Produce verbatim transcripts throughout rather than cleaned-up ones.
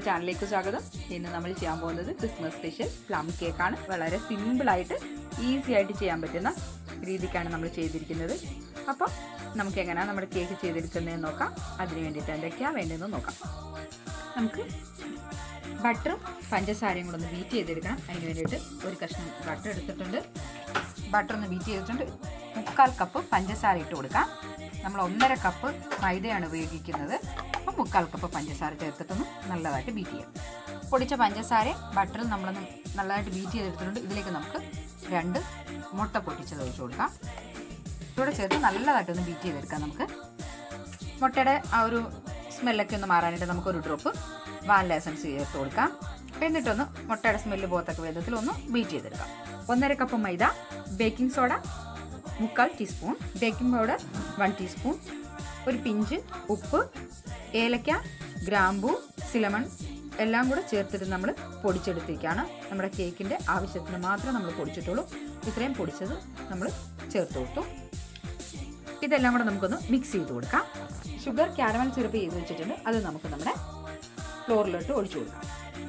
നമ്മുടെ ചാനലിലേക്ക് സ്വാഗതം. ഇന്ന് നമ്മൾ ചെയ്യാൻ പോകുന്നത് ക്രിസ്മസ് സ്പെഷ്യൽ പ്ലം കേക്കാണ്. വളരെ സിമ്പിളായിട്ട് ഈസി ആയിട്ട് ചെയ്യാൻ പറ്റുന്ന രീതിക്കാണ് നമ്മൾ ചെയ്തിരിക്കുന്നത്. അപ്പോൾ നമുക്ക് എങ്ങനെയാണ് നമ്മുടെ കേക്ക് ചെയ്തെടുക്കുന്നതെന്ന് നോക്കാം. അതിന് വേണ്ടിയിട്ട് എന്തൊക്കെയാണ് വേണ്ടതെന്ന് നോക്കാം. നമുക്ക് ബട്ടറും പഞ്ചസാരയും കൂടെ ഒന്ന് ബീറ്റ് ചെയ്തെടുക്കണം. അതിന് വേണ്ടിയിട്ട് ഒരു കഷ്ണം ബട്ടർ എടുത്തിട്ടുണ്ട്. ബട്ടർ ഒന്ന് ബീറ്റ് ചെയ്തിട്ടുണ്ട്. മുക്കാൽ കപ്പ് പഞ്ചസാര ഇട്ട് കൊടുക്കാം. നമ്മൾ ഒന്നര കപ്പ് മൈദയാണ് ഉപയോഗിക്കുന്നത്. അപ്പോൾ മുക്കാൽ കപ്പ് പഞ്ചസാര ചേർത്തിട്ടൊന്ന് നല്ലതായിട്ട് ബീറ്റ് ചെയ്യാം. പൊടിച്ച പഞ്ചസാര ബട്ടറിൽ നമ്മളൊന്ന് നല്ലതായിട്ട് ബീറ്റ് ചെയ്തെടുത്തിട്ടുണ്ട്. ഇതിലേക്ക് നമുക്ക് രണ്ട് മുട്ട പൊട്ടിച്ചത് ഒഴിച്ച് കൊടുക്കാം. ഇതോടെ ചേർത്ത് നല്ലതായിട്ടൊന്ന് ബീറ്റ് ചെയ്തെടുക്കാം. നമുക്ക് മുട്ടയുടെ ആ ഒരു സ്മെല്ലൊക്കെ ഒന്ന് മാറാനായിട്ട് നമുക്കൊരു ഡ്രോപ്പ് വാനില എസൻസ് ചേർത്ത് കൊടുക്കാം. എന്നിട്ടൊന്ന് മുട്ടയുടെ സ്മെല്ല് പോകത്തക്ക വിധത്തിൽ ഒന്ന് ബീറ്റ് ചെയ്തെടുക്കാം. ഒന്നര കപ്പ് മൈദ, ബേക്കിംഗ് സോഡ മുക്കാൽ teaspoon, baking powder one teaspoon, ഒരു പിഞ്ച് ഉപ്പ്, ഏലക്ക, ഗ്രാമ്പൂ, സിലമൺ എല്ലാം കൂടെ ചേർത്തിട്ട് നമ്മൾ പൊടിച്ചെടുത്തേക്കാണ്. നമ്മുടെ കേക്കിൻ്റെ ആവശ്യത്തിന് മാത്രം നമ്മൾ പൊടിച്ചിട്ടുള്ളൂ. ഇത്രയും പൊടിച്ചത് നമ്മൾ ചേർത്ത് കൊടുത്തു. ഇതെല്ലാം കൂടെ നമുക്കൊന്ന് മിക്സ് ചെയ്ത് കൊടുക്കാം. ഷുഗർ കാരമൽ സിറപ്പ് ചെയ്ത് വെച്ചിട്ടുണ്ട്. അത് നമുക്ക് നമ്മുടെ ഫ്ലോറിലോട്ട് ഒഴിച്ചു കൊടുക്കാം.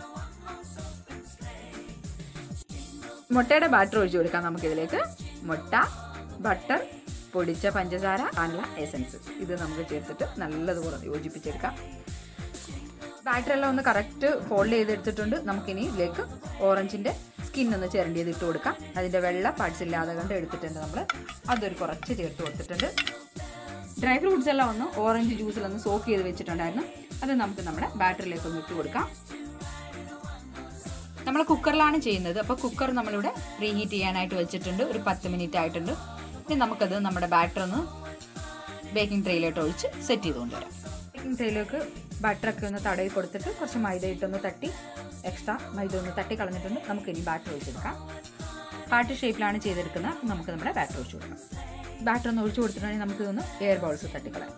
മുട്ടയുടെ ബാറ്റർ ഒഴിച്ചു കൊടുക്കാം. നമുക്കിതിലേക്ക് മുട്ട, ബട്ടർ, പൊടിച്ച പഞ്ചസാര, വാനില എസൻസ് ഇത് നമുക്ക് ചേർത്തിട്ട് നല്ലതുപോലെ യോജിപ്പിച്ചെടുക്കാം. ബാറ്ററെല്ലാം ഒന്ന് കറക്റ്റ് ഫോൾഡ് ചെയ്തെടുത്തിട്ടുണ്ട്. നമുക്കിനി ഇതിലേക്ക് ഓറഞ്ചിൻ്റെ സ്കിൻ ഒന്ന് ചിരണ്ടി ചെയ്ത് ഇട്ട് കൊടുക്കാം. അതിൻ്റെ വെള്ള പാർട്സ് ഇല്ലാതെ കണ്ട് എടുത്തിട്ടുണ്ട് നമ്മൾ. അതൊരു കുറച്ച് ചേർത്ത് കൊടുത്തിട്ടുണ്ട്. ഡ്രൈ ഫ്രൂട്ട്സ് എല്ലാം ഒന്ന് ഓറഞ്ച് ജ്യൂസിലൊന്ന് സോക്ക് ചെയ്ത് വെച്ചിട്ടുണ്ടായിരുന്നു. അത് നമുക്ക് നമ്മുടെ ബാറ്ററിലേക്ക് ഒന്ന് ഇട്ട് കൊടുക്കാം. നമ്മൾ കുക്കറിലാണ് ചെയ്യുന്നത്. അപ്പോൾ കുക്കർ നമ്മളിവിടെ പ്രീ ഹീറ്റ് ചെയ്യാനായിട്ട് വെച്ചിട്ടുണ്ട്. ഒരു പത്ത് മിനിറ്റ് ആയിട്ടുണ്ട്. ഇനി നമുക്കത് നമ്മുടെ ബാറ്റർ ഒന്ന് ബേക്കിംഗ് ട്രേയിലോട്ട് ഒഴിച്ച് സെറ്റ് ചെയ്ത് കൊണ്ടുവരാം. ബേക്കിംഗ് ട്രേയിലേക്ക് ബാറ്ററൊക്കെ ഒന്ന് തടവി കൊടുത്തിട്ട് കുറച്ച് മൈദ ഇട്ടൊന്ന് തട്ടി എക്സ്ട്രാ മൈദ ഒന്ന് തട്ടി കളഞ്ഞിട്ടുണ്ട്. നമുക്കിനി ബാറ്റർ ഒഴിച്ചെടുക്കാം. ഹാർട്ട് ഷേപ്പിലാണ് ചെയ്തെടുക്കുന്നത്. നമുക്ക് നമ്മുടെ ബാറ്റർ ഒഴിച്ചു കൊടുക്കാം. ബാറ്റർ ഒന്ന് ഒഴിച്ചു കൊടുത്തിട്ടുണ്ടെങ്കിൽ നമുക്കിതൊന്ന് എയർ ബൗൾസ് തട്ടിക്കളയാം.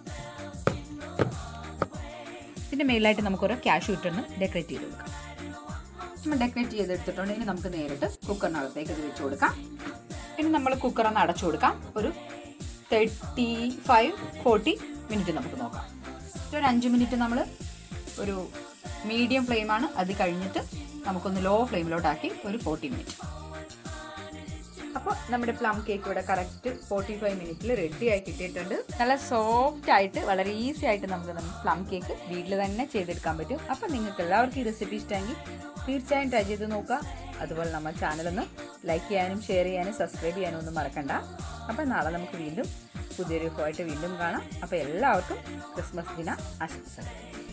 ഇതിൻ്റെ മേലായിട്ട് നമുക്കൊരു ക്യാഷ് ഇട്ടൊന്ന് ഡെക്കറേറ്റ് ചെയ്ത് കൊടുക്കാം. നമ്മൾ ഡെക്കറേറ്റ് ചെയ്തെടുത്തിട്ടുണ്ടെങ്കിൽ നമുക്ക് നേരിട്ട് കുക്കറിനകത്തേക്ക് ഇത് വെച്ച് കൊടുക്കാം. ഇനി നമ്മൾ കുക്കറൊന്ന് അടച്ചു കൊടുക്കാം. ഒരു തേർട്ടി ഫൈവ് ഫോർട്ടി മിനിറ്റ് നമുക്ക് നോക്കാം. ഒരു അഞ്ച് മിനിറ്റ് നമ്മൾ ഒരു മീഡിയം ഫ്ലെയിമാണ്. അത് കഴിഞ്ഞിട്ട് നമുക്കൊന്ന് ലോ ഫ്ലെയിമിലോട്ടാക്കി ഒരു ഫോർട്ടി മിനിറ്റ്. അപ്പോൾ നമ്മുടെ പ്ലം കേക്ക് ഇവിടെ കറക്റ്റ് ഫോർട്ടി ഫൈവ് മിനിറ്റിൽ റെഡി ആയി കിട്ടിയിട്ടുണ്ട്. നല്ല സോഫ്റ്റ് ആയിട്ട് വളരെ ഈസി ആയിട്ട് നമുക്ക് പ്ലം കേക്ക് വീട്ടിൽ തന്നെ ചെയ്തെടുക്കാൻ പറ്റും. അപ്പോൾ നിങ്ങൾക്ക് എല്ലാവർക്കും ഈ റെസിപ്പി ഇഷ്ടമെങ്കിൽ തീർച്ചയായും ട്രൈ ചെയ്ത് നോക്കുക. അതുപോലെ നമ്മുടെ ചാനലൊന്ന് ലൈക്ക് ചെയ്യാനും ഷെയർ ചെയ്യാനും സബ്സ്ക്രൈബ് ചെയ്യാനും ഒന്നും മറക്കണ്ട. അപ്പോൾ നാളെ നമുക്ക് വീണ്ടും പുതിയൊരു ആയിട്ട് വീണ്ടും കാണാം. അപ്പോൾ എല്ലാവർക്കും ക്രിസ്മസ് ദിന ആശംസകൾ.